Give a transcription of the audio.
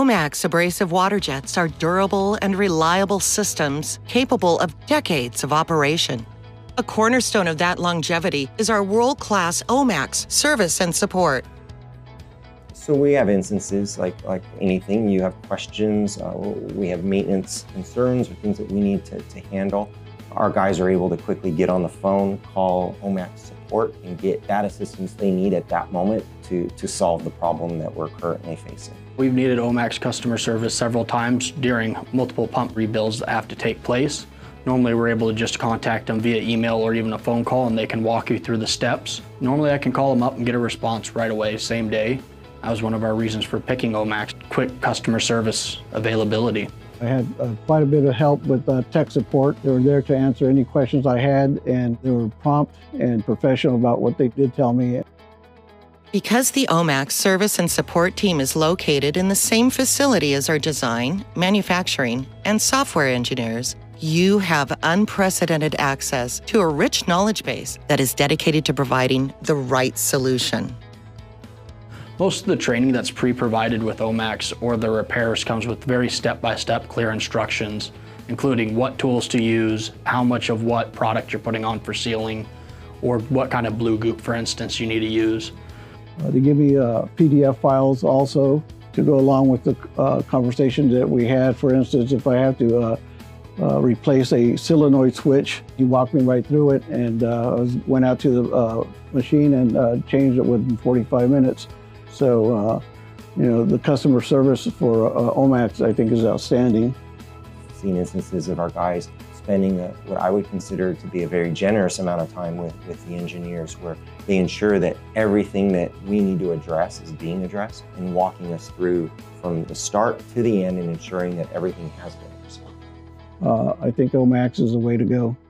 OMAX abrasive water jets are durable and reliable systems capable of decades of operation. A cornerstone of that longevity is our world-class OMAX service and support. So we have instances like anything, you have questions, we have maintenance concerns or things that we need to handle. Our guys are able to quickly get on the phone, call OMAX support, and get that assistance they need at that moment to solve the problem that we're currently facing. We've needed OMAX customer service several times during multiple pump rebuilds that have to take place. Normally we're able to just contact them via email or even a phone call, and they can walk you through the steps. Normally I can call them up and get a response right away, same day. That was one of our reasons for picking OMAX, quick customer service availability. I had quite a bit of help with tech support. They were there to answer any questions I had, and they were prompt and professional about what they did tell me. Because the OMAX service and support team is located in the same facility as our design, manufacturing, and software engineers, you have unprecedented access to a rich knowledge base that is dedicated to providing the right solution. Most of the training that's pre-provided with OMAX or the repairs comes with very step-by-step clear instructions, including what tools to use, how much of what product you're putting on for sealing, or what kind of blue goop, for instance, you need to use. They give me PDF files also to go along with the conversation that we had. For instance, if I have to replace a solenoid switch, he walked me right through it, and went out to the machine and changed it within 45 minutes. So, you know, the customer service for OMAX, I think, is outstanding. I've seen instances of our guys spending what I would consider to be a very generous amount of time with the engineers, where they ensure that everything that we need to address is being addressed and walking us through from the start to the end and ensuring that everything has been resolved. I think OMAX is the way to go.